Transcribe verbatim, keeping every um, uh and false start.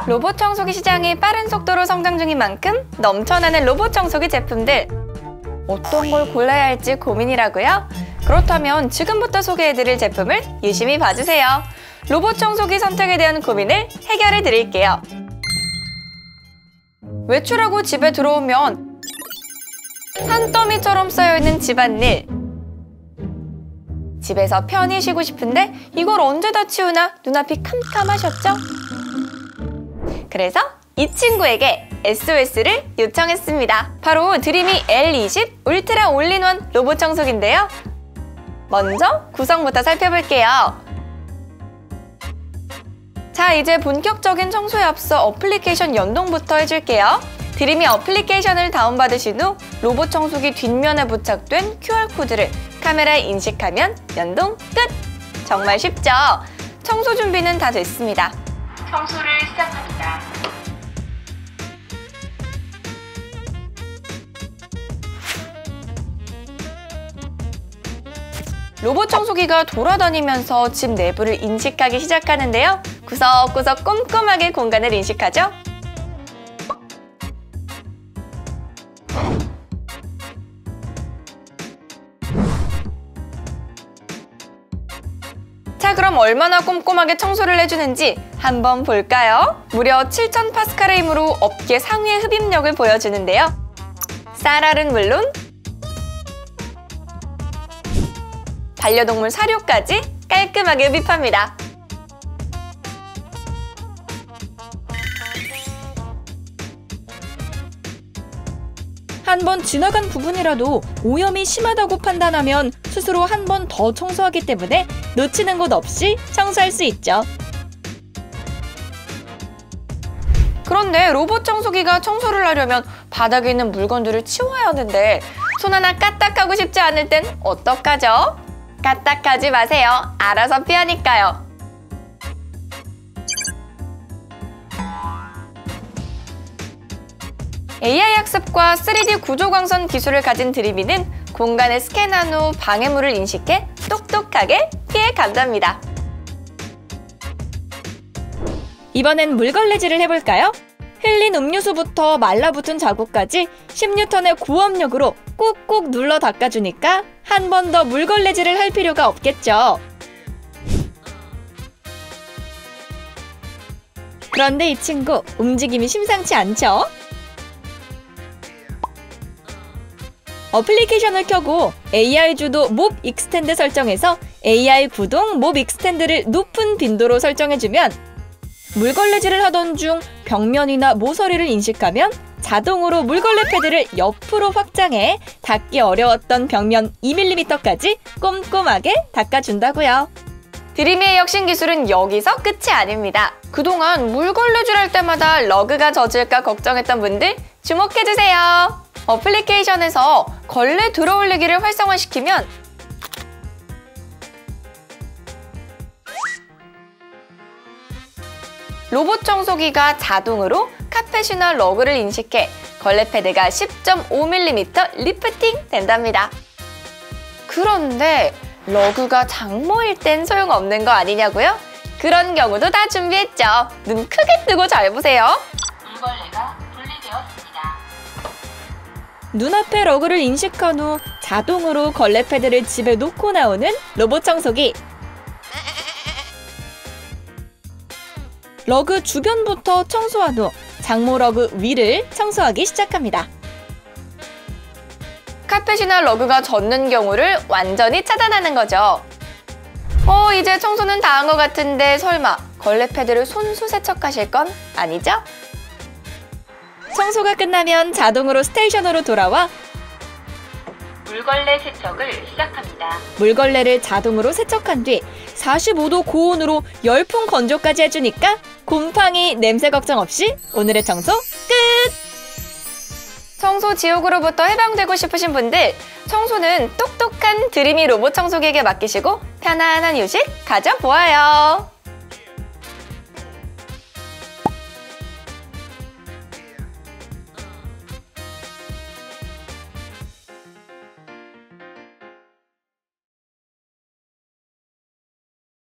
로봇 청소기 시장이 빠른 속도로 성장 중인 만큼 넘쳐나는 로봇 청소기 제품들. 어떤 걸 골라야 할지 고민이라고요? 그렇다면 지금부터 소개해드릴 제품을 유심히 봐주세요. 로봇 청소기 선택에 대한 고민을 해결해 드릴게요. 외출하고 집에 들어오면 산더미처럼 쌓여있는 집안일. 집에서 편히 쉬고 싶은데 이걸 언제 다 치우나 눈앞이 캄캄하셨죠? 그래서 이 친구에게 에스오에스를 요청했습니다. 바로 드림이 엘 이십 울트라 올인원 로봇 청소기인데요. 먼저 구성부터 살펴볼게요. 자, 이제 본격적인 청소에 앞서 어플리케이션 연동부터 해줄게요. 드림이 어플리케이션을 다운받으신 후 로봇 청소기 뒷면에 부착된 큐알코드를 카메라에 인식하면 연동 끝! 정말 쉽죠? 청소 준비는 다 됐습니다. 청소를 시작합니다. 로봇 청소기가 돌아다니면서 집 내부를 인식하기 시작하는데요. 구석구석 꼼꼼하게 공간을 인식하죠. 자, 그럼 얼마나 꼼꼼하게 청소를 해주는지 한번 볼까요? 무려 칠천 파스칼의 힘으로 업계 상위의 흡입력을 보여주는데요. 쌀알은 물론 반려동물 사료까지 깔끔하게 흡입합니다. 한 번 지나간 부분이라도 오염이 심하다고 판단하면 스스로 한 번 더 청소하기 때문에 놓치는 곳 없이 청소할 수 있죠. 그런데 로봇 청소기가 청소를 하려면 바닥에 있는 물건들을 치워야 하는데 손 하나 까딱하고 싶지 않을 땐 어떡하죠? 까딱하지 마세요. 알아서 피하니까요. 에이아이 학습과 쓰리디 구조광선 기술을 가진 드림이는 공간을 스캔한 후 방해물을 인식해 똑똑하게 피해 간답니다. 이번엔 물걸레질을 해볼까요? 흘린 음료수부터 말라붙은 자국까지 십 뉴턴의 고압력으로 꾹꾹 눌러 닦아주니까 한 번 더 물걸레질을 할 필요가 없겠죠. 그런데 이 친구 움직임이 심상치 않죠? 어플리케이션을 켜고 에이아이 주도 몹 익스텐드 설정에서 에이아이 구동 몹 익스텐드를 높은 빈도로 설정해주면 물걸레질을 하던 중 벽면이나 모서리를 인식하면 자동으로 물걸레 패드를 옆으로 확장해 닦기 어려웠던 벽면 이 밀리미터까지 꼼꼼하게 닦아준다고요. 드림의 혁신 기술은 여기서 끝이 아닙니다. 그동안 물걸레질 할 때마다 러그가 젖을까 걱정했던 분들 주목해주세요. 어플리케이션에서 걸레 들어올리기를 활성화시키면 로봇 청소기가 자동으로 카펫이나 러그를 인식해 걸레 패드가 십 점 오 밀리미터 리프팅 된답니다. 그런데 러그가 장모일 땐 소용없는 거 아니냐고요? 그런 경우도 다 준비했죠. 눈 크게 뜨고 잘 보세요. 물걸레가 분리되었습니다. 눈앞에 러그를 인식한 후 자동으로 걸레 패드를 집에 놓고 나오는 로봇 청소기. 러그 주변부터 청소한 후 장모 러그 위를 청소하기 시작합니다. 카펫이나 러그가 젖는 경우를 완전히 차단하는 거죠. 어, 이제 청소는 다 한 것 같은데 설마 걸레 패드를 손수 세척하실 건 아니죠? 청소가 끝나면 자동으로 스테이션으로 돌아와 물걸레 세척을 시작합니다. 물걸레를 자동으로 세척한 뒤 사십오 도 고온으로 열풍 건조까지 해주니까 곰팡이 냄새 걱정 없이 오늘의 청소 끝! 청소 지옥으로부터 해방되고 싶으신 분들, 청소는 똑똑한 드림이 로봇 청소기에게 맡기시고 편안한 휴식 가져보아요.